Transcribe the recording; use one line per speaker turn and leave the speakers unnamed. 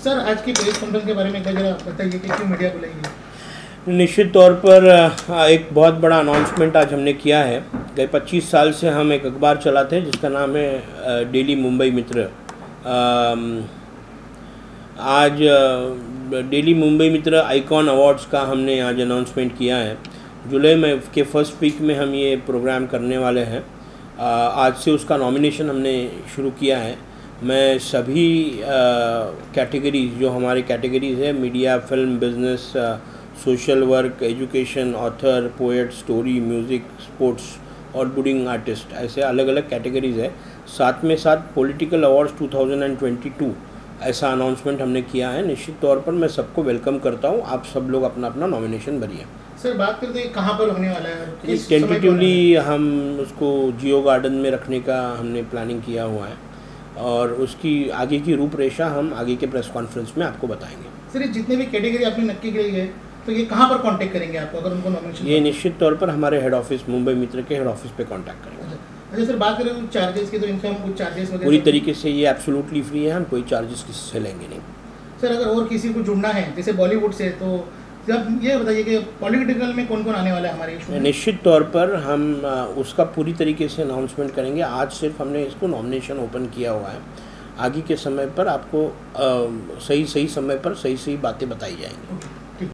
Sir आज की press conference के बारे में जरा बताइए कि क्यों मीडिया बुलाई?
निश्चित तौर पर एक बहुत बड़ा अनाउंसमेंट आज हमने किया है। गए 25 साल से हम एक अखबार चलाते हैं जिसका नाम है डेली मुंबई मित्र। आज daily Mumbai Mitra icon awards का हमने आज अनाउंसमेंट किया है। जुलाई में के फर्स्ट वीक में हम ये प्रोग्राम करने वाले हैं। आज से उसका नॉमिनेशन हमने शुरू किया है। मैं सभी कैटेगरीज जो हमारे कैटेगरीज है, media, film, business, social work, education, author, poet, story, music, sports और बुडिंग आर्टिस्ट, ऐसे अलग अलग कैटेगरीज है। साथ में साथ पॉलिटिकल अवार्ड्स 2022 ऐसा अनाउंसमेंट हमने किया है। निश्चित तौर पर मैं सबको वेलकम करता हूँ। आप सब लोग अपना अपना नॉमिनेशन भरिए।
सर बात करते हैं कहाँ पर होने वाला है?
टेंटेटिवली हम उसको जियो गार्डन में रखने का हमने प्लानिंग किया हुआ है और उसकी आगे की रूपरेखा हम आगे के प्रेस कॉन्फ्रेंस में आपको बताएंगे।
सर ये जितने भी कैटेगरी आपने नक्की की है तो ये कहाँ पर कांटेक्ट करेंगे आपको अगर उनको नॉमिनेशन?
ये निश्चित तौर पर हमारे हेड ऑफिस मुंबई मित्र के हेड ऑफिस पे कांटेक्ट करेंगे।
अच्छा सर, बात करें चार्जेस की तो इनसे हम कुछ चार्जेस वगैरह
पूरी तरीके से ये एब्सोल्युटली फ्री है, हम कोई चार्जेस किसी से लेंगे नहीं।
सर अगर और किसी को जुड़ना है जैसे बॉलीवुड से तो अब ये बताइए कि पॉलिटिकल में कौन कौन आने वाला है हमारे इशू में?
निश्चित तौर पर हम उसका पूरी तरीके से अनाउंसमेंट करेंगे। आज सिर्फ हमने इसको नॉमिनेशन ओपन किया हुआ है। आगे के समय पर आपको सही समय पर सही बातें बताई जाएंगी।